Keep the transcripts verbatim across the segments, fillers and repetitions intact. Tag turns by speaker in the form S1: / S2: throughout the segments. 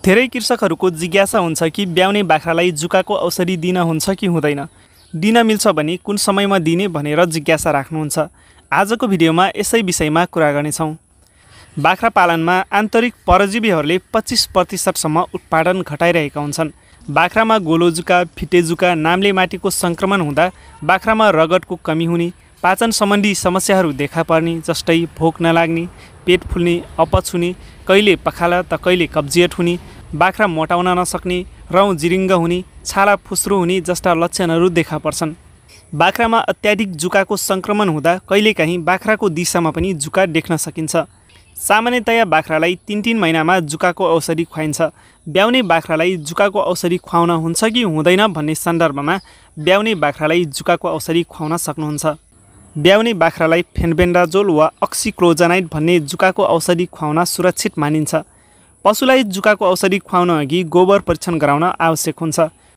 S1: धेरै कृषकहरूको जिज्ञासा हुन्छ कि ब्याउने बाख्रालाई जुकाको औषधि दिन हुन्छ कि हुँदैन, दिन मिल्छ भने कुन समयमा दिने भनेर जिज्ञासा राख्नुहुन्छ। आजको भिडियोमा यसै विषयमा कुरा गर्नेछौँ। बाख्रा पालनमा आन्तरिक परजीवीहरूले पच्चीस प्रतिशतसम्म उत्पादन घटाइरहेका हुन्छन्। बाख्रामा गोलोजुका, फिटेजुका नामले माटीको सङ्क्रमण हुँदा बाख्रामा रगतको कमी हुने, पाचन सम्बन्धी समस्याहरू देखा पर्ने, जस्तै भोक नलाग्ने, पेट फुल्ने, अपच हुने, कहिले पखाला त कहिले कब्जियत हुने, बाख्रा मोटाउन नसक्ने, रौँ जिरिङ्ग हुने, छाला फुस्रो हुने जस्ता लक्षणहरू देखा पर्छन्। बाख्रामा अत्याधिक जुकाको सङ्क्रमण हुँदा कहिलेकाहीँ बाख्राको दिशामा पनि जुका देख्न सकिन्छ। सामान्यतया बाख्रालाई तिन तिन महिनामा जुकाको औषधि खुवाइन्छ। ब्याउने बाख्रालाई जुकाको औषधि खुवाउन हुन्छ कि हुँदैन भन्ने सन्दर्भमा ब्याउने बाख्रालाई जुकाको औषधि खुवाउन सक्नुहुन्छ। ब्याउने बाख्रालाई फेन्बेन्डाजोल वा अक्सिक्लोजनाइड भन्ने जुकाको औषधि खुवाउन सुरक्षित मानिन्छ। पशुलाई जुकाको औषधि खुवाउन अघि गोबर परीक्षण गराउन आवश्यक हुन्छ।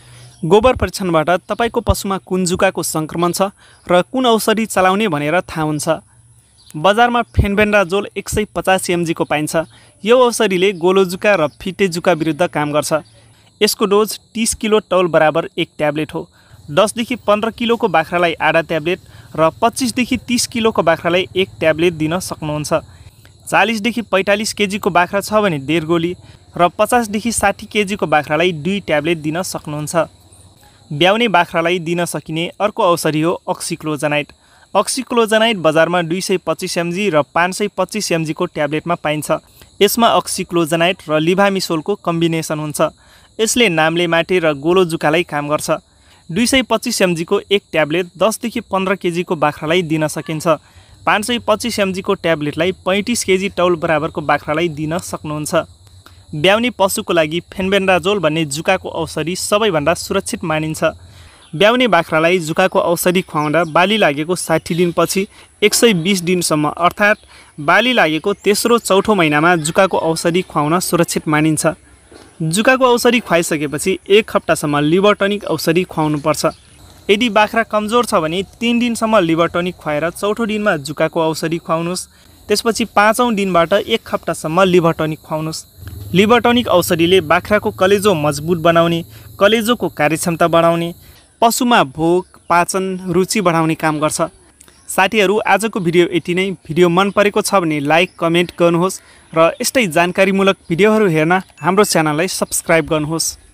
S1: गोबर परीक्षणबाट तपाईँको पशुमा कुन जुकाको सङ्क्रमण छ र कुन औषधि चलाउने भनेर थाहा हुन्छ। बजारमा फेन्बेन्डाजोल एक सय पचास एमजीको पाइन्छ। यो औषधिले गोलोजुका र फिटेजुका विरुद्ध काम गर्छ। यसको डोज तीस किलो तौल बराबर एक ट्याब्लेट हो। दसदेखि पन्ध्र किलोको बाख्रालाई आधा ट्याब्लेट र पच्चिसदेखि तीस किलोको बाख्रालाई एक ट्याब्लेट दिन सक्नुहुन्छ। चालिसदेखि पैँतालिस केजीको बाख्रा छ भने डेढ गोली र पचासदेखि साठी केजीको बाख्रालाई दुई ट्याब्लेट दिन सक्नुहुन्छ। ब्याउने बाख्रालाई दिन सकिने अर्को औषधि हो अक्सिक्लोजनाइड। अक्सिक्लोजनाइड बजारमा दुई सय पच्चिस एमजी र पाँच सय पच्चिस एमजीको ट्याब्लेटमा पाइन्छ। यसमा अक्सिक्लोजनाइड र लिभामिसोलको कम्बिनेसन हुन्छ। यसले नामले माटे र गोलोजुकालाई काम गर्छ। दुई सय पच्चिस एमजीको एक ट्याब्लेट दसदेखि पन्ध्र केजीको बाख्रालाई दिन सकिन्छ। पाँच सय पच्चिस एमजीको ट्याब्लेटलाई पैँतिस केजी तौल बराबरको बाख्रालाई दिन सक्नुहुन्छ। ब्याउने पशुको लागि फेन्बेन्डाजोल भन्ने जुकाको औषधि सबैभन्दा सुरक्षित मानिन्छ। ब्याउने बाख्रालाई जुकाको औषधि खुवाउँदा बाली लागेको साठी दिनपछि एक सय बिस दिनसम्म अर्थात् बाली लागेको तेस्रो चौथो महिनामा जुकाको औषधि खुवाउन सुरक्षित मानिन्छ। जुकाको औषधि खुवाइसकेपछि एक हप्तासम्म लिभर टनिक औषधि खुवाउनुपर्छ। यदि बाख्रा कमजोर छ भने तीन दिनसम्म लिभर टनिक खुवाएर चौथो दिनमा जुकाको औषधि खुवाउनुहोस्। त्यसपछि पाँचौँ दिनबाट एक हप्तासम्म लिभर टनिक खुवाउनुहोस्। लिभर टनिक औषधिले बाख्राको कलेजो मजबुत बनाउने, कलेजोको कार्यक्षमता बढाउने, पशुमा भोक, पाचन, रुचि बढाउने काम गर्छ। साथीहरू, आजको भिडियो यति नै। भिडियो मन परेको छ भने लाइक, कमेन्ट गर्नुहोस् र यस्तै जानकारीमूलक भिडियोहरू हेर्न हाम्रो च्यानललाई सब्स्क्राइब गर्नुहोस्।